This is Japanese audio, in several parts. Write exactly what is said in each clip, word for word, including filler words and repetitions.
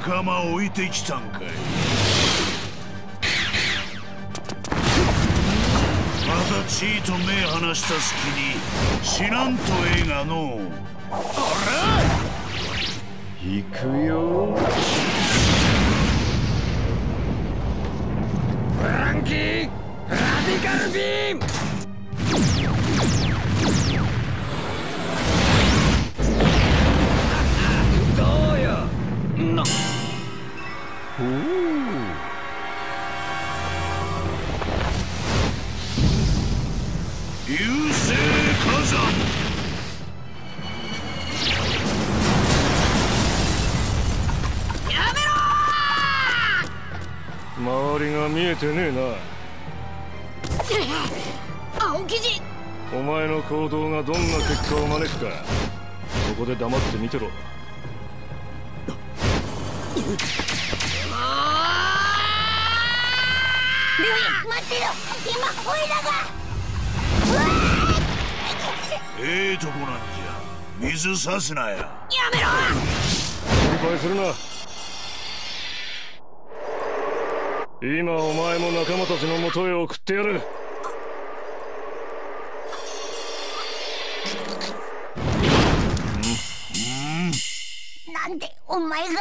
仲間置いてきたんかい。またチーと目離した隙に死なんとええがのう。あら行くよ。フランキーラディカルビーム。どうよな。おお流星火山。 周りが見えてねえな。 青生地。 お前の行動がどんな結果を招くか、そこで黙って見てろ。 ルイ、待ってろ。今オイラが。 ええとこなんじゃ。水さすなや。やめろ。 心配するな。今お前も仲間たちのもとへ送ってやる。 なんでお前が。エ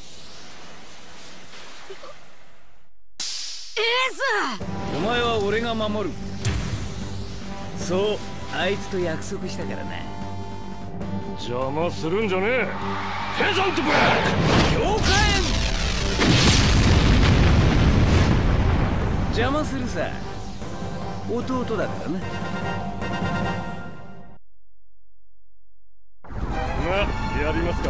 ース。 お前は俺が守る。そうあいつと約束したからな。 邪魔するんじゃねえ。フェザントブラック。 了解。邪魔するさ。弟だからな。 まあやりますか。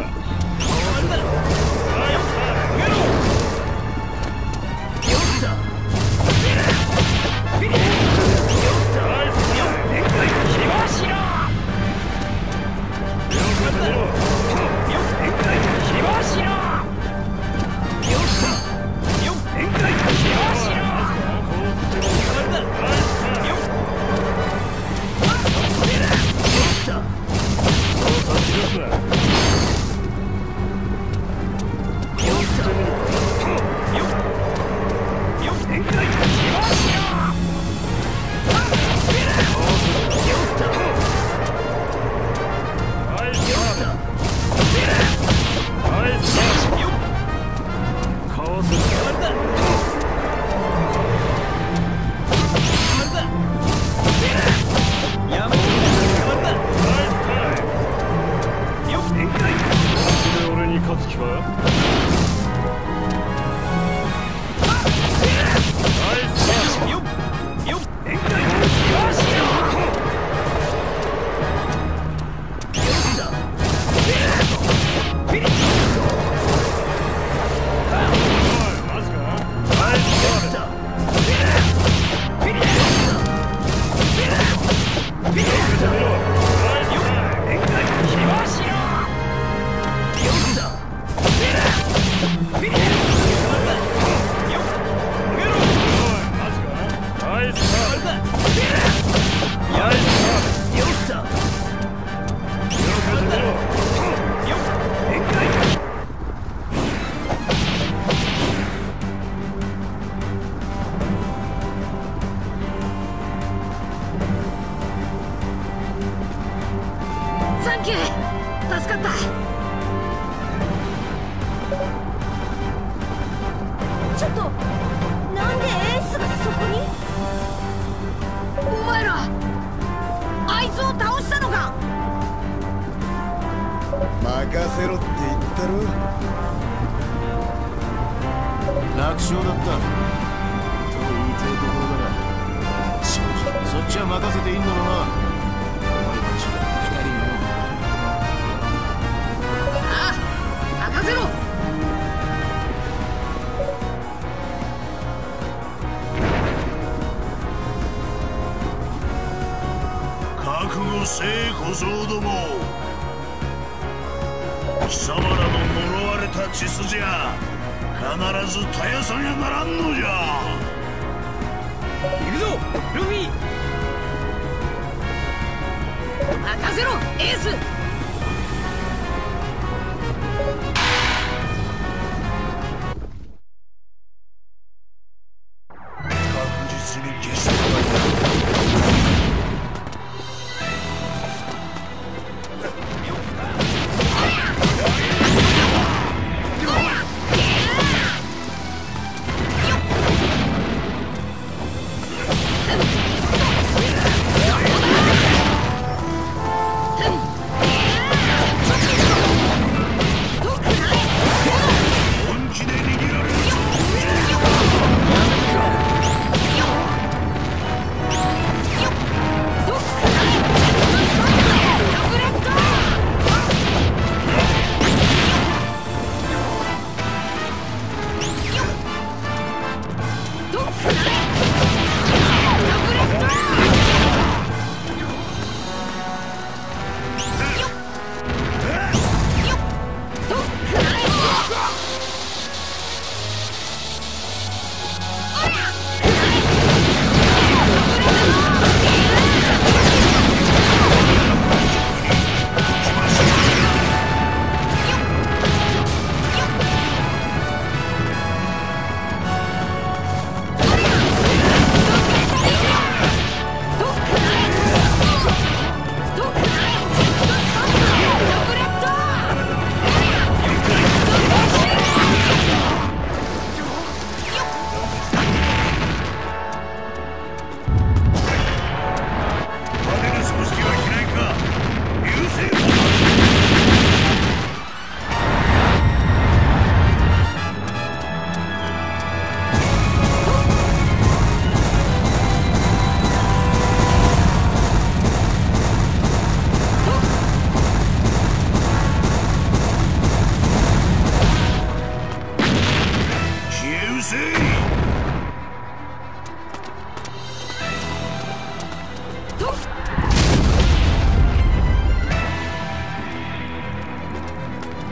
ル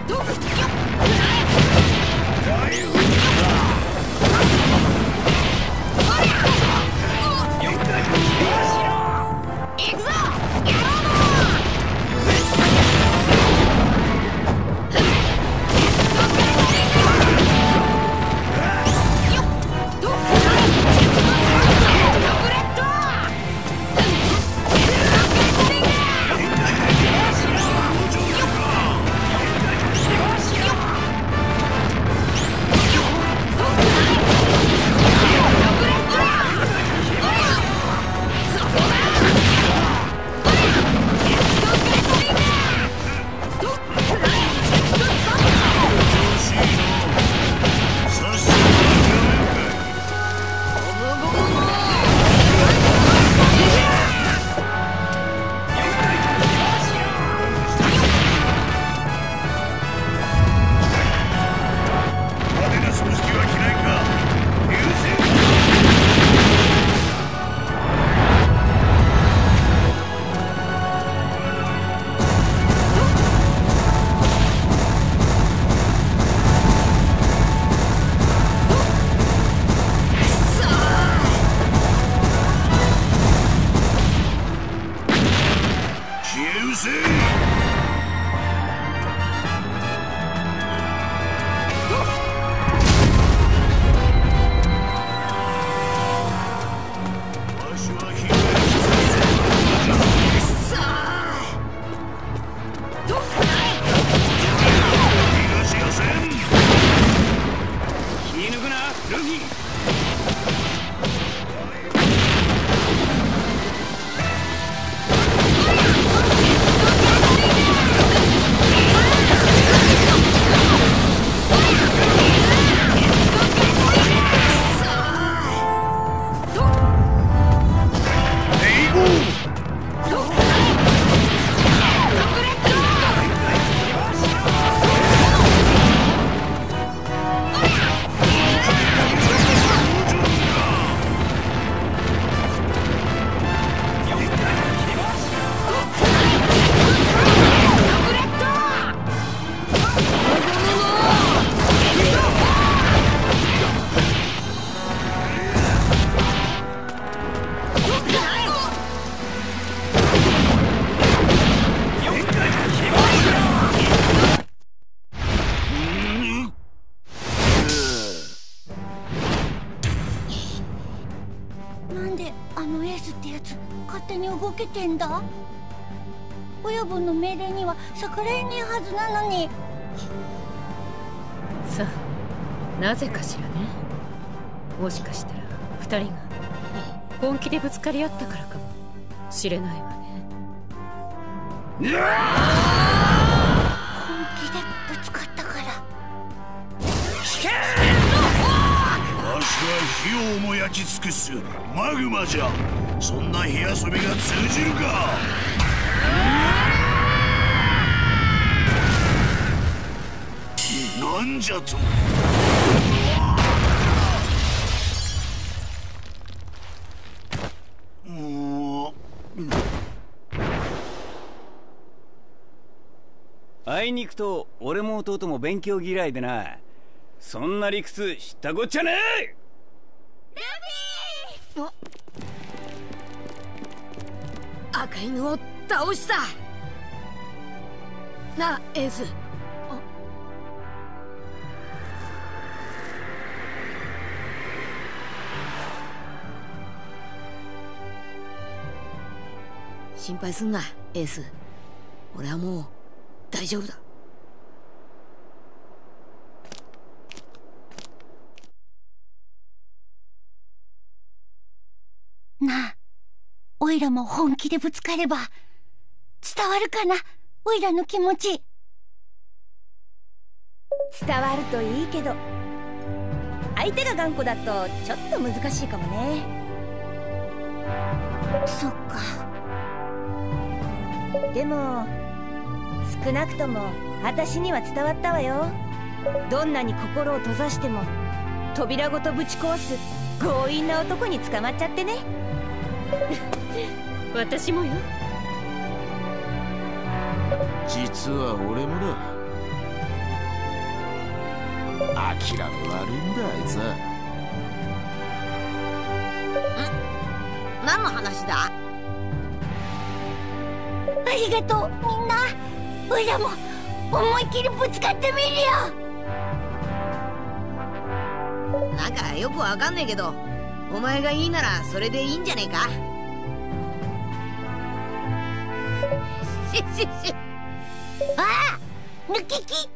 動けてんだ。親分の命令には逆らえねえはずなのに。 さあ、なぜかしらね。もしかしたら二人が本気でぶつかり合ったからかもしれないわね。 本気でぶつかったから。 わしは火をも焼き尽くすマグマじゃ。そんな火遊びが通じるか。なんじゃと。もうあいに行くと俺も弟も勉強嫌いでな。そんな理屈知ったこっちゃねえ。 ルフィあ赤犬を倒した。なあエース。心配すんなエース。俺はもう大丈夫だ。 なあ、おいらも本気でぶつかれば伝わるかな、おいらの気持ち。 伝わるといいけど、相手が頑固だとちょっと難しいかもね。 そっか。 でも少なくとも私には伝わったわよ。どんなに心を閉ざしても扉ごとぶち壊す強引な男に捕まっちゃってね。 私もよ。 実は俺もだ。 諦め悪いんだあいつは。 ん？何の話だ？ ありがとうみんな。おいらも思いっきりぶつかってみるよ。 なんかよくわかんねえけど、お前がいいならそれでいいんじゃねえか。 ししし。ああ、抜きき